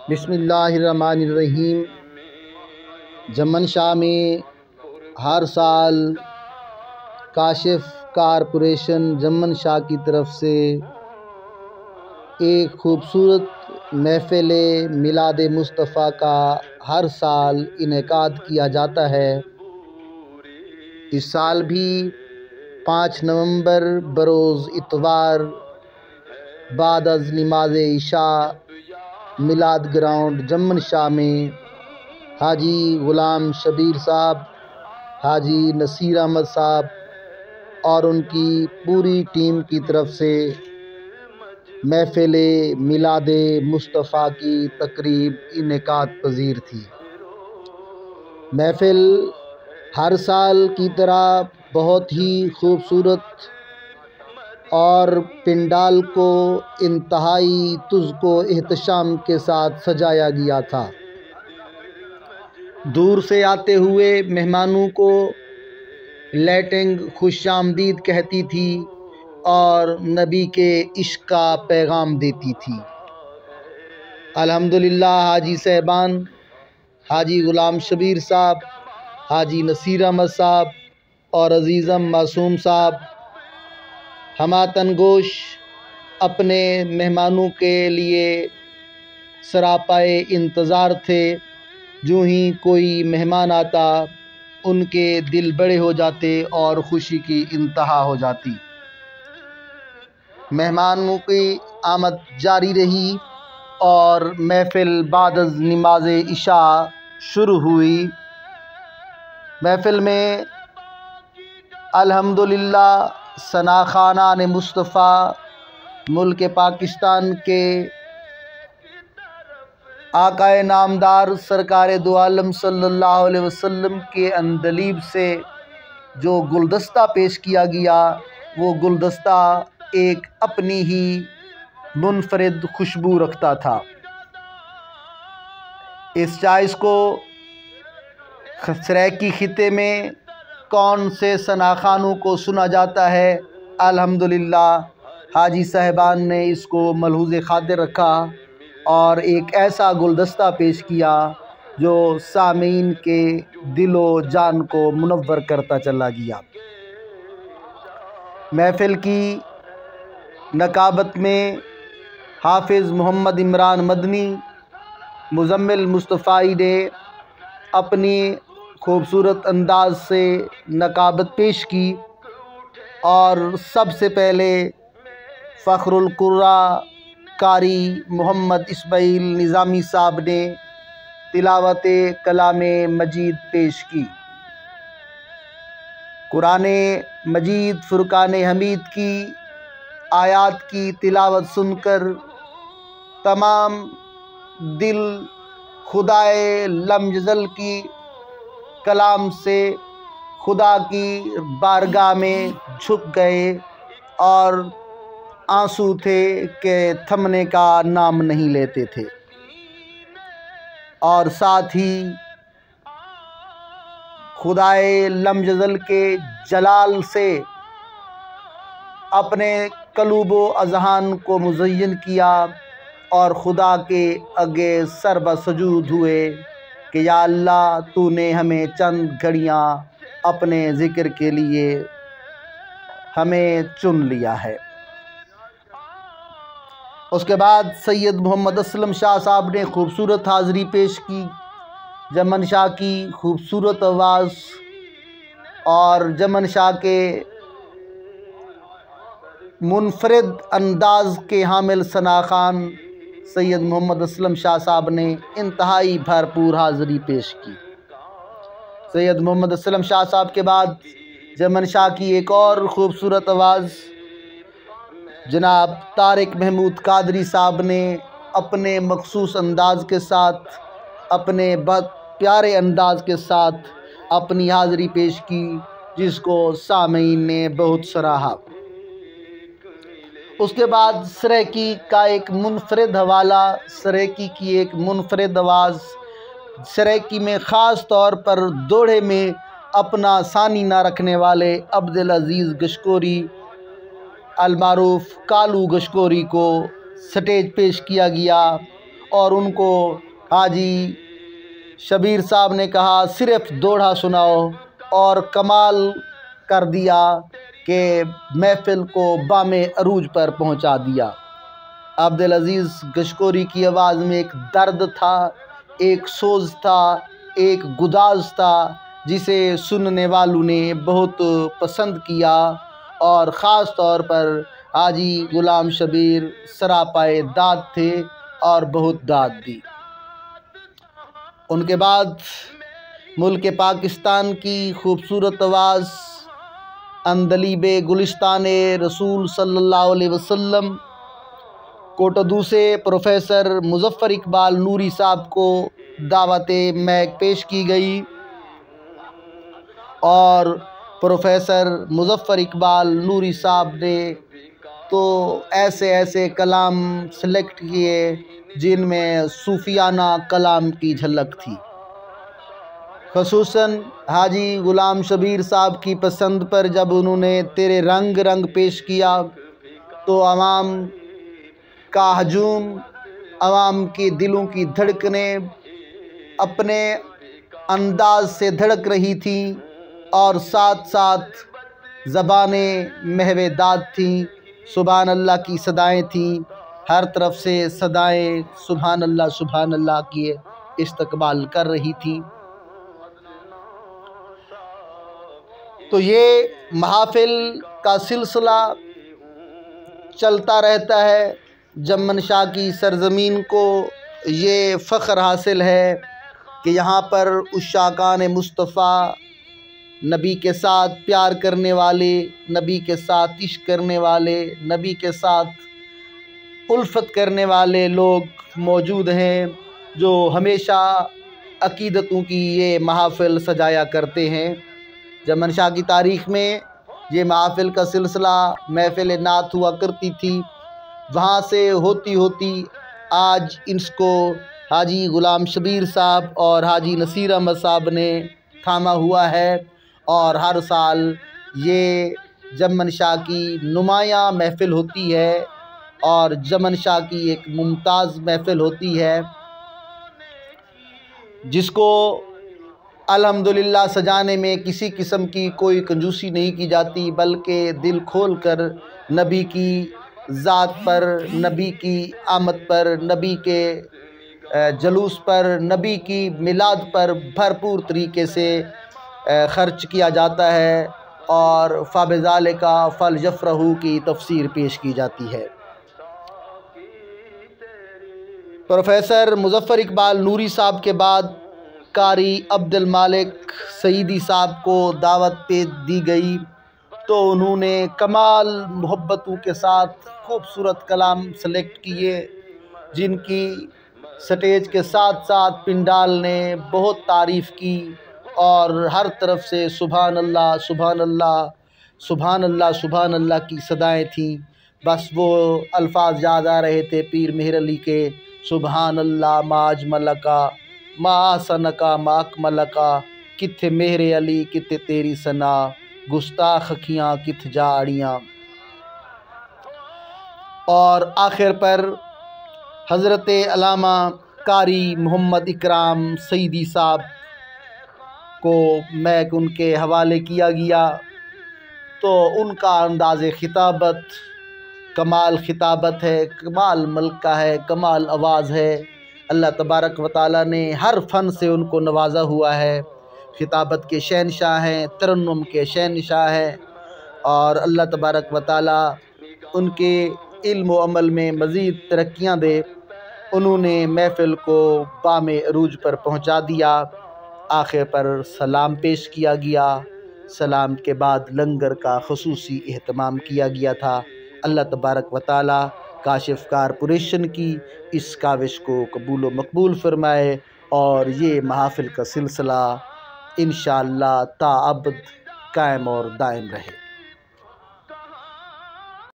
बिस्मिल्लाहिर्रहमानिर्रहीम। जमन शाह में हर साल काशिफ कारपोरेशन जमन शाह की तरफ से एक ख़ूबसूरत महफ़िल मिलाद मुस्तफ़ा का हर साल इनेकाद किया जाता है। इस साल भी 5 नवंबर बरोज़ इतवार बाद अज़ नमाज इशा मिलाद ग्राउंड जमन शाह में हाजी ग़ुलाम शबीर साहब, हाजी नसीर अहमद साहब और उनकी पूरी टीम की तरफ से महफ़िल मिलाद मुस्तफ़ा की तकरीब इनेकाद पज़ीर थी। महफ़िल हर साल की तरह बहुत ही खूबसूरत और पिंडाल को इंतहाई तुज़्को एहतशाम के साथ सजाया गया था। दूर से आते हुए मेहमानों को लाइटिंग खुशामदीद कहती थी और नबी के इश्क़ का पैगाम देती थी। अल्हम्दुलिल्लाह हाजी साहबान, हाजी ग़ुलाम शबीर साहब, हाजी नसीर अहमद साहब और अज़ीज़म मासूम साहब हमातन गोश अपने मेहमानों के लिए सरापाए इंतज़ार थे। जो ही कोई मेहमान आता उनके दिल बड़े हो जाते और ख़ुशी की इंतहा हो जाती। मेहमानों की आमद जारी रही और महफ़िल बाद अज़ नमाज इशा शुरू हुई। महफ़िल में अल्हम्दुलिल्लाह सनाख़ानान मुस्तफ़ा मुल्क पाकिस्तान के आकाए नामदार सरकार दो आलम सल्लल्लाहु अलैहि वसल्लम के अंदलीब से जो गुलदस्ता पेश किया गया, वो गुलदस्ता एक अपनी ही मुनफरिद खुशबू रखता था। इस चॉइस को सराइकी खिते में कौन से सनाखानों को सुना जाता है, अल्हम्दुलिल्लाह हाजी साहबान ने इसको मलहूज़ खातिर रखा और एक ऐसा गुलदस्ता पेश किया जो सामीन के दिलो जान को मुनव्वर करता चला गया। महफ़िल की नकाबत में हाफिज़ मोहम्मद इमरान मदनी मुज़म्मिल मुस्तफ़ाई ने अपनी खूबसूरत अंदाज से नकाबत पेश की और सबसे पहले फ़ख्रुल कुर्रा कारी मोहम्मद इस्माइल निज़ामी साहब ने तिलावत कलाम मजीद पेश की। कुरान मजीद फ़ुरक़ान हमीद की आयात की तिलावत सुनकर तमाम दिल खुदाए लमजल की कलाम से खुदा की बारगाह में झुक गए और आंसू थे कि थमने का नाम नहीं लेते थे। और साथ ही खुदाए लमजल के जलाल से अपने कलूबो अज़हान को मुज़य्यन किया और खुदा के आगे सर बसजूद हुए कि या अल्लाह, तूने हमें चंद घड़ियाँ अपने ज़िक्र के लिए हमें चुन लिया है। उसके बाद सैयद मोहम्मद असलम शाह साहब ने खूबसूरत हाज़री पेश की। जमन शाह की खूबसूरत आवाज़ और जमन शाह के मुनफरिद अंदाज़ के हामिल सनाखान सैयद मोहम्मद असलम शाह साहब ने इंतहाई भरपूर हाज़री पेश की। सैयद मोहम्मद असलम शाह साहब के बाद जमन शाह की एक और ख़ूबसूरत आवाज़ जनाब तारिक महमूद कादरी साहब ने अपने मखसूस अंदाज़ के साथ, अपने बहुत प्यारे अंदाज़ के साथ अपनी हाज़री पेश की, जिसको सामीन ने बहुत सराहा। उसके बाद सराइकी का एक मुनफरिद हवाला, सराइकी की एक मुनफरिद आवाज़, सराइकी में ख़ास तौर पर दोड़े में अपना सानी ना रखने वाले अब्दुल अज़ीज़ गशकोरी अलमारूफ़ कालू गशकोरी को स्टेज पेश किया गया और उनको हाजी शबीर साहब ने कहा सिर्फ दोहा सुनाओ, और कमाल कर दिया कि महफिल को बामे अरूज पर पहुंचा दिया। अब्दुल अजीज़ गशकोरी की आवाज़ में एक दर्द था, एक सोज था, एक गुदाज था, जिसे सुनने वालों ने बहुत पसंद किया। और ख़ास तौर पर हाजी गुलाम शबीर सरापाए दाद थे और बहुत दाद दी। उनके बाद मुल्क पाकिस्तान की खूबसूरत आवाज़ अंदलीबे गुलिस्ताने रसूल सल्लल्लाहु अलैहि वसल्लम कोटदू से प्रोफेसर मुज़फ़्फ़र इकबाल नूरी साहब को दावते महक पेश की गई, और प्रोफेसर मुज़फ़्फ़र इकबाल नूरी साहब ने तो ऐसे ऐसे कलाम सेलेक्ट किए जिनमें सूफियाना कलाम की झलक थी। ख़ुसूसन हाजी गुलाम शबीर साहब की पसंद पर जब उन्होंने तेरे रंग रंग पेश किया तो आवाम का हजूम, आवाम के दिलों की धड़कनें अपने अंदाज से धड़क रही थी, और साथ साथ ज़बानें महवे दाद थीं, सुभान अल्लाह की सदाएं थीं, हर तरफ से सदाएं सुभान अल्लाह की इस्तकबाल कर रही थी। तो ये महफिल का सिलसिला चलता रहता है। जमन शाह की सरज़मीन को ये फ़ख्र हासिल है कि यहाँ पर उशाकान मुस्तफ़ा, नबी के साथ प्यार करने वाले, नबी के साथ इश्क करने वाले, नबी के साथ उल्फत करने वाले लोग मौजूद हैं, जो हमेशा अक़ीदतों की ये महफिल सजाया करते हैं। जमन शाह की तारीख़ में ये महफिल का सिलसिला महफिल नात हुआ करती थी। वहाँ से होती होती आज इसको हाजी गुलाम शबीर साहब और हाजी नसीर अहमद साहब ने थामा हुआ है, और हर साल ये जमन शाह की नुमायाँ महफिल होती है और जमन शाह की एक मुमताज़ महफिल होती है, जिसको अल्हम्दुलिल्लाह सजाने में किसी किस्म की कोई कंजूसी नहीं की जाती, बल्कि दिल खोल कर नबी की ज़ात पर, नबी की आमद पर, नबी के जलूस पर, नबी की मिलाद पर भरपूर तरीके से ख़र्च किया जाता है, और फ़ाबिज़ालिका फ़लयफ़रहू की तफ़सीर पेश की जाती है। प्रोफेसर मुज़फ़्फ़र इकबाल नूरी साहब के बाद कारी अब्दुल मालिक सईदी साहब को दावत पे दी गई, तो उन्होंने कमाल मोहब्बतों के साथ खूबसूरत कलाम सेलेक्ट किए, जिनकी स्टेज के साथ साथ पिंडाल ने बहुत तारीफ़ की, और हर तरफ से सुभान अल्लाह सुभान अल्लाह सुभान अल्लाह सुभान अल्लाह की सदाएं थीं। बस वो अल्फाज याद आ रहे थे पीर मेहर अली के, सुभान अल्लाह माज मलका मा सनका माक मलका, किथे मेहरे अली किथे तेरी सना, गुस्ताख अखियाँ किथ जा अड़ियाँ। और आखिर पर हज़रत अल्लामा कारी मोहम्मद इकराम सईदी साहब को मैं उनके हवाले किया गया, तो उनका अंदाज़ खिताबत कमाल खिताबत है, कमाल मलका है, कमाल आवाज़ है। अल्लाह तबारक व तआला ने हर फ़न से उनको नवाजा हुआ है। खिताबत के शहनशाह हैं, तरन्नुम के शहनशाह हैं, और अल्लाह तबारक व तआला उनके इल्म व अमल में मज़ीद तरक्कियाँ दे। उन्होंने महफ़िल को बामे अरूज पर पहुँचा दिया। आखिर पर सलाम पेश किया गया। सलाम के बाद लंगर का ख़ुसूसी एहतमाम किया गया था। अल्लाह तबारक व तआला काशिफ़ कारपोरेशन की इस काविश को कबूल व मकबूल फ़रमाए, और ये महफ़िल का सिलसिला इंशाअल्लाह ताअब्द कायम और दायम रहे।